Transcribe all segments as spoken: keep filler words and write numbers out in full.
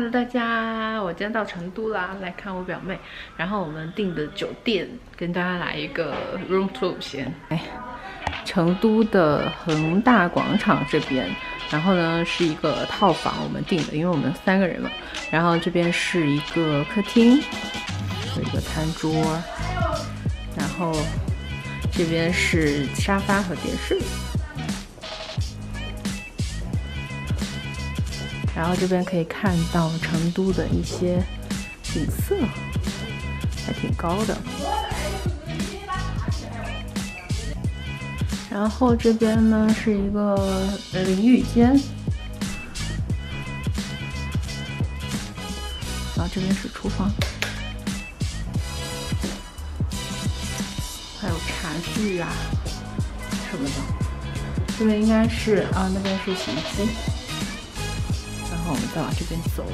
Hello， 大家，我今天到成都啦，来看我表妹。然后我们订的酒店，跟大家来一个 room tour 先。哎，成都的恒大广场这边，然后呢是一个套房，我们订的，因为我们三个人嘛。然后这边是一个客厅，有一个餐桌，然后这边是沙发和电视。 然后这边可以看到成都的一些景色，还挺高的。然后这边呢是一个淋浴间，然后这边是厨房，还有茶具啊什么的。这边应该是啊，那边是洗衣机。 然后我们再往这边走，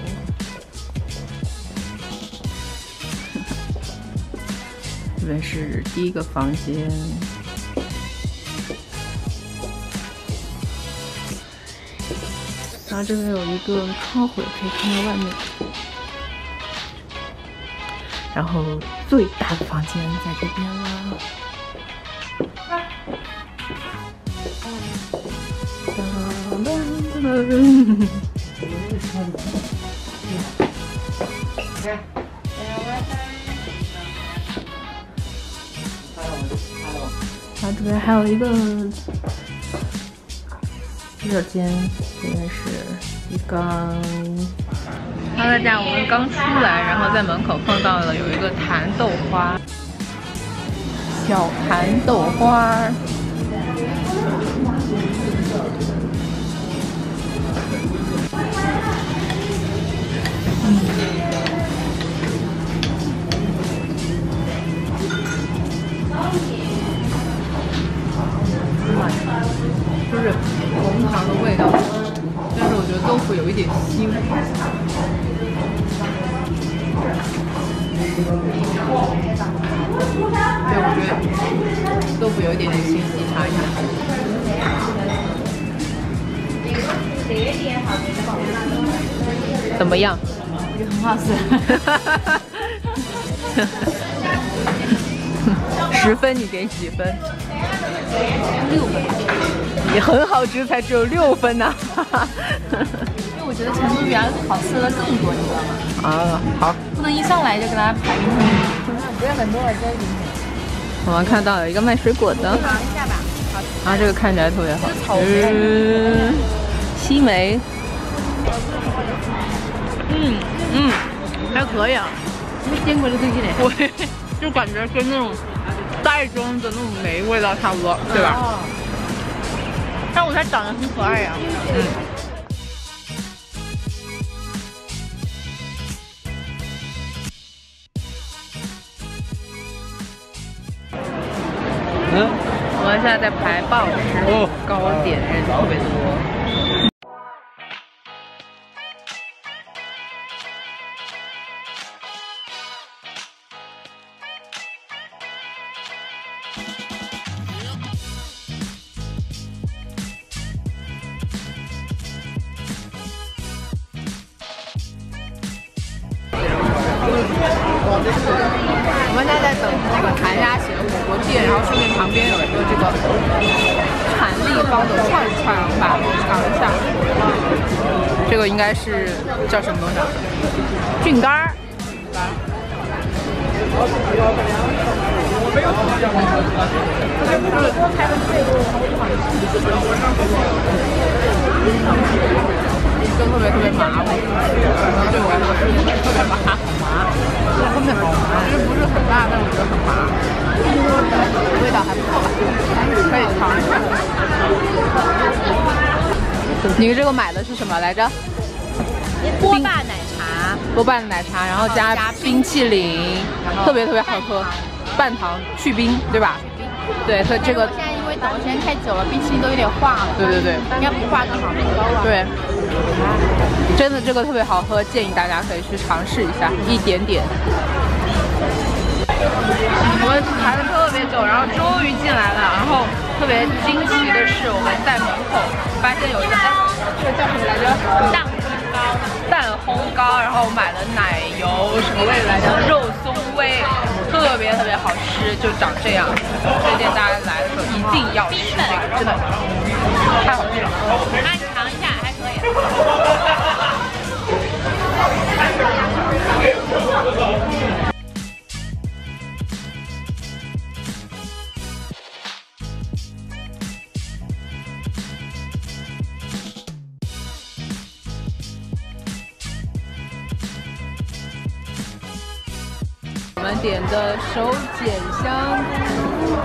这边是第一个房间，然后这边有一个窗户，可以看到外面。然后最大的房间在这边啦。噔噔噔。 然后这边还有一个洗手间，这边是浴缸。Hello， 大家，我们刚出来，然后在门口碰到了有一个蚕豆花，小蚕豆花。 就是红糖的味道，但是我觉得豆腐有一点腥。对，我觉得豆腐有一点点腥，你尝一下。怎么样？我觉得很好吃。十分，你给几分？ 六分，也很好吃，才只有六分呢、啊。 因为我觉得成都比好吃的更多，你知道吗？ 啊，好， 不能一上来就给它排名。不要很多，这一点点。 我们看到有一个卖水果的， 尝一下吧。好， 啊，这个看起来特别好。 草莓， 嗯，西梅。嗯嗯，还可以啊。 没见过的东西嘞。 我就感觉跟那种。 袋装的那种梅味道差不多，对吧？ 哦、但我它长得很可爱呀、啊。嗯。 嗯。我们现在在排报时糕点，人特别多。 我们现在在等这个谭家贤火锅店，然后顺便旁边有一个这个产力包的串串，我们把它尝一下。这个应该是叫什么东西？菌干儿。就特别特别麻，对我来说特别麻，好麻。 后面好麻，其实不是很辣，但我觉得很麻，味道还不错吧，可以尝一下。你这个买的是什么来着？ 波霸奶茶， 波霸的奶茶，然后加冰淇淋，特别特别好喝，半糖去冰，对吧？对，所以这个现在因为等时间太久了，冰淇淋都有点化了。 对对对， 应该不化更好，更高了。 对。 真的这个特别好喝，建议大家可以去尝试一下，一点点。我们排了特别久，然后终于进来了，然后特别惊奇的是，我们在门口发现有一个哎，这个叫什么来着？蛋烘糕。蛋蛋烘糕，然后买了奶油什么味来着？肉松味，特别特别好吃，就长这样。推荐大家来的时候一定要吃这个，真的太好吃了。那你尝一下，还可以。我们点的手剪香菇。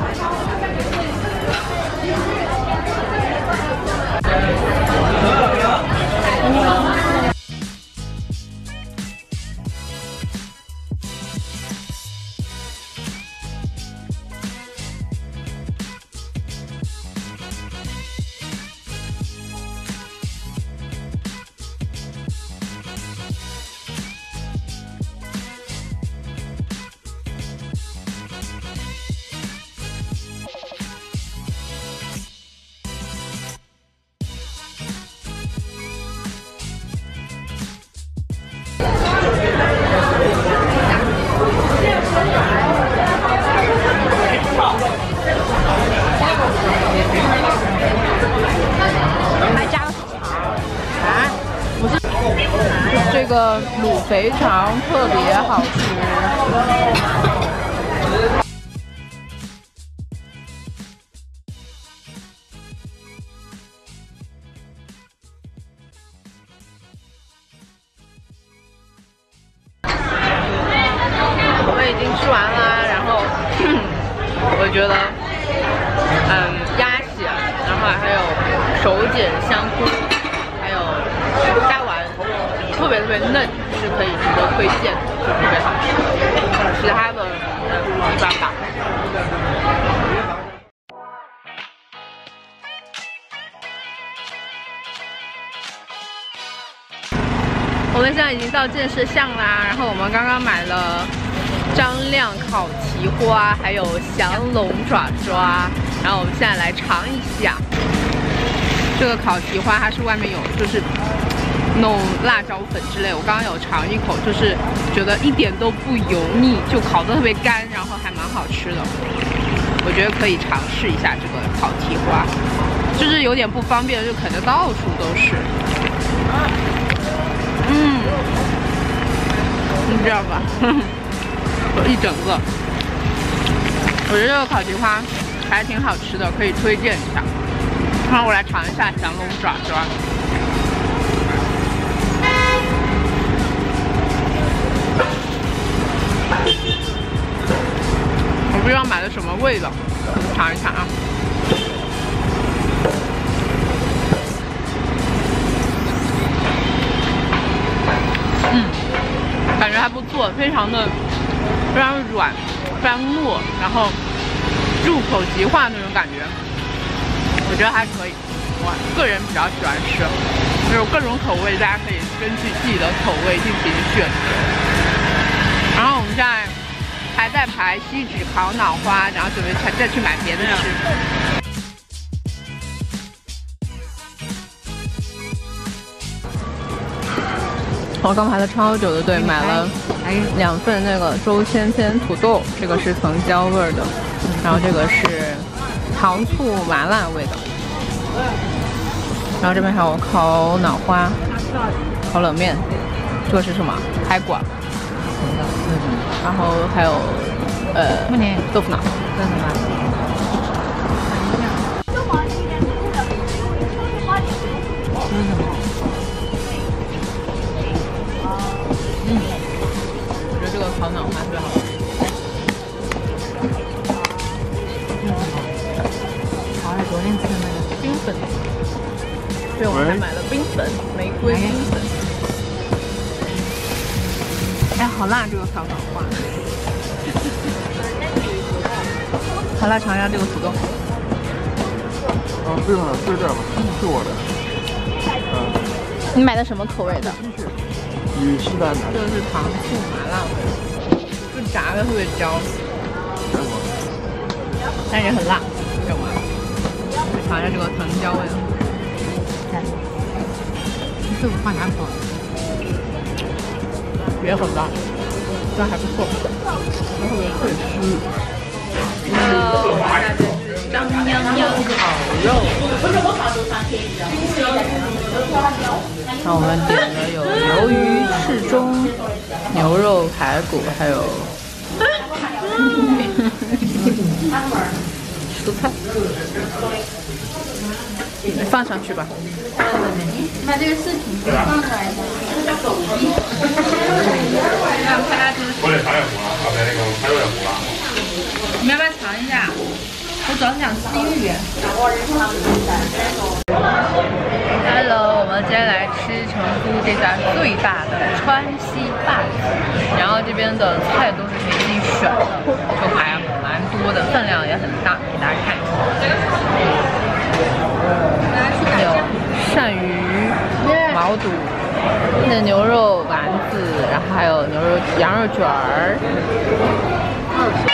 还加了肠啊！不是，这个卤肥肠特别好吃。我已经吃完啦，然后我觉得，嗯，鸭血，然后还有手剪香菇，还有虾丸，特别特别嫩，是可以值得推荐的，就特别好吃。其他的，嗯，一般吧。我们现在已经到建设巷啦，然后我们刚刚买了张亮烤蹄花，还有降龙爪爪，然后我们现在来尝一下这个烤蹄花，它是外面有就是弄辣椒粉之类，我刚刚有尝一口，就是觉得一点都不油腻，就烤得特别干，然后还蛮好吃的。我觉得可以尝试一下这个烤蹄花，就是有点不方便，就啃得到处都是。嗯，你知道吧？有一整个。我觉得这个烤蹄花还挺好吃的，可以推荐一下。然后我来尝一下降龙爪爪。我不知道买的什么味道，尝一尝啊。嗯，感觉还不错，非常的非常软，非常糯，然后入口即化那种感觉，我觉得还可以。我个人比较喜欢吃，有各种口味，大家可以根据自己的口味进行选择。然后我们现在还在排锡纸烤脑花，然后准备再去买别的吃。我刚排了超久的队，买了两份那个周千千土豆，这个是藤椒味的，然后这个是糖醋麻辣味的，然后这边还有烤脑花、烤冷面，这个是什么？开馆。然后还有呃豆腐脑。豆腐脑。嗯，我觉得这个烤脑花特别好吃。 好，还昨天吃的那个冰粉。对，我们还买了冰粉，玫瑰冰粉。哎，好辣！这个烤脑花。好辣，尝一下这个土豆。 啊，对了，对这吧，是我的。嗯。 你买的什么口味的？ 与西单的。 这个是糖醋麻辣味，就炸的特别焦，但是很辣，懂吗？尝一下这个藤椒味的。 豆腐花哪口？ 也很大，但还不错，然后特别脆丝。Hello， 我们这是张泱泱烤肉。那我们点的有鱿鱼翅中、牛肉排骨，还有蔬菜。放上去吧。 把这个视频放出来一下。让大家就是。我得尝点糊了，刚才那个还有点糊了。你们要不要尝一下？我主要是想吃鱼。 Hello， 我们今天来吃成都这家最大的川西饭，然后这边的菜都是可以自己选的，就还蛮多的，分量也很大，给大家看一下。有鳝鱼、毛肚、那牛肉丸子，然后还有牛肉羊肉卷儿。